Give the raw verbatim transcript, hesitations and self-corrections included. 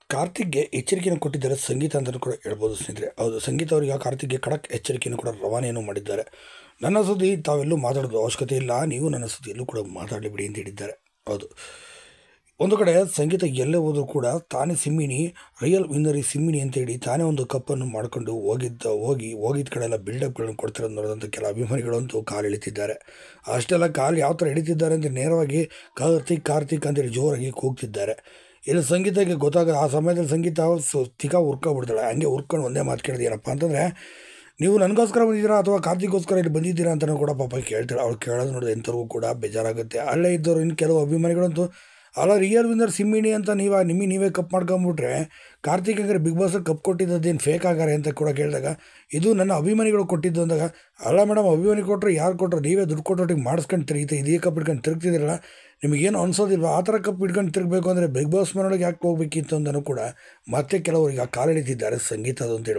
ಕಾರ್ತಿಕ್‌ಗೆ ಎಚ್ಚರಿಕೆಯನ್ನು ಕೊಟ್ಟಿದ್ದಾರೆ ಸಂಗೀತ ಅಂತಲೂ ಕೂಡ ಹೇಳ್ಬೋದು ಸ್ನೇಹಿತರೆ. ಹೌದು, ಸಂಗೀತ ಅವರಿಗೆ ಕಾರ್ತಿಕ್‌ಗೆ ಖಡಕ್ ಎಚ್ಚರಿಕೆಯನ್ನು ಕೂಡ ರವಾನೆಯನ್ನು ಮಾಡಿದ್ದಾರೆ. ನನ್ನ ಸುದ್ದಿ ತಾವೆಲ್ಲೂ ಮಾತಾಡೋದು ಅವಶ್ಯಕತೆ ಇಲ್ಲ, ನೀವು ನನ್ನ ಸುದ್ದಿಯಲ್ಲೂ ಕೂಡ ಮಾತಾಡಲಿ ಬಿಡಿ ಅಂತ ಹೇಳಿದ್ದಾರೆ. ಹೌದು, ಒಂದು ಕಡೆ ಸಂಗೀತ ಎಲ್ಲೇ ಹೋದರೂ ಕೂಡ ತಾನೇ ಸಿಮ್ಮಿನಿ, ರಿಯಲ್ ವಿನ್ನರ್ ಈ ಸಿಮ್ಮಿನಿ ಅಂತೇಳಿ ತಾನೇ ಒಂದು ಕಪ್ಪನ್ನು ಮಾಡಿಕೊಂಡು ಹೋಗಿದ್ದ ಹೋಗಿ ಹೋಗಿದ್ದ ಕಡೆ ಎಲ್ಲ ಬಿಲ್ಡಪ್ಗಳನ್ನು ಕೊಡ್ತಿರೋದು ನೋಡಿದಂಥ ಕೆಲ ಅಭಿಮಾನಿಗಳಂತೂ ಕಾಲು ಎಳಿತಿದ್ದಾರೆ. ಅಷ್ಟೆಲ್ಲ ಕಾಲು ಯಾವ ಥರ ಎಳಿತಿದ್ದಾರೆ ಅಂದರೆ ನೇರವಾಗಿ ಕಾರ್ತಿಕ್ ಕಾರ್ತಿಕ್ ಅಂತೇಳಿ ಜೋರಾಗಿ ಕೂಗ್ತಿದ್ದಾರೆ. ಇಲ್ಲಿ ಸಂಗೀತಕ್ಕೆ ಗೊತ್ತಾಗ ಆ ಸಮಯದಲ್ಲಿ ಸಂಗೀತ ಸು ತಿಕಾ ಹುರ್ಕೊಂಡ್ಬಿಡ್ತಾಳೆ. ಹಂಗೆ ಹುರ್ಕೊಂಡು ಒಂದೇ ಮಾತು ಕೇಳಿದೆ, ಏನಪ್ಪ ಅಂತಂದರೆ, ನೀವು ನನಗೋಸ್ಕರ ಬಂದಿದ್ದೀರಾ ಅಥವಾ ಕಾರ್ತಿಕ್ಗೋಸ್ಕರ ಇಲ್ಲಿ ಬಂದಿದ್ದೀರಾ ಅಂತಲೂ ಕೂಡ ಪಾಪ ಕೇಳ್ತಾಳೆ. ಅವ್ಳು ಕೇಳೋದು ನೋಡಿದ್ರೆ ಎಂಥವ್ರಿಗೂ ಕೂಡ ಬೇಜಾರಾಗುತ್ತೆ. ಅಲ್ಲೇ ಇದ್ದವರು ಇನ್ನು ಕೆಲವು ಅಭಿಮಾನಿಗಳಂತೂ, ಅಲ್ಲ ರಿಯಲ್ ವಿನ್ನರ್ ಸಿಮ್ಮಿನಿ ಅಂತ ನೀವು ನಿಮಗೆ ನೀವೇ ಕಪ್ ಮಾಡ್ಕೊಂಬಿಟ್ರೆ ಕಾರ್ತಿಕ್ ಹಂಗಾರೆ ಬಿಗ್ ಬಾಸ್ ಕಪ್ ಕೊಟ್ಟಿದ್ದೇನು ಫೇಕ್ ಆಗಾರೆ ಅಂತ ಕೂಡ ಕೇಳಿದಾಗ, ಇದು ನನ್ನ ಅಭಿಮಾನಿಗಳು ಕೊಟ್ಟಿದ್ದು ಅಂದಾಗ, ಅಲ್ಲ ಮೇಡಮ್, ಅಭಿಮಾನಿ ಕೊಟ್ಟರು ಯಾರು ಕೊಟ್ಟರು, ನೀವೇ ದುಡ್ಡು ಕೊಟ್ಟೊಟ್ಟಿಗೆ ಮಾಡಿಸ್ಕೊಂಡು ತಿರುಗಿತು ಇದೇ ಕಪ್ ಇಟ್ಕೊಂಡು ತಿರುಗ್ತಿದ್ದೀರಲ್ಲ, ನಿಮಗೇನು ಅನ್ಸೋದಿಲ್ವ? ಆ ಥರ ಕಪ್ ಇಟ್ಕೊಂಡು ತಿರುಗಬೇಕು ಅಂದರೆ ಬಿಗ್ ಬಾಸ್ ಮನೆಯೊಳಗೆ ಯಾಕೆ ಹೋಗ್ಬೇಕಿತ್ತು ಅಂತಲೂ ಕೂಡ ಮತ್ತೆ ಕೆಲವರಿಗೆ ಆ ಕಾಲೆಳಿತಿದ್ದಾರೆ ಸಂಗೀತದ ಅಂತೇಳಿ.